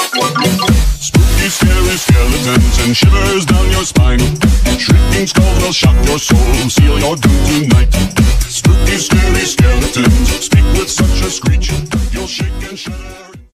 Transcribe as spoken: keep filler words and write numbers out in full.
Spooky, scary skeletons and shivers down your spine. Shrieking skulls will shock your soul, seal your doom tonight.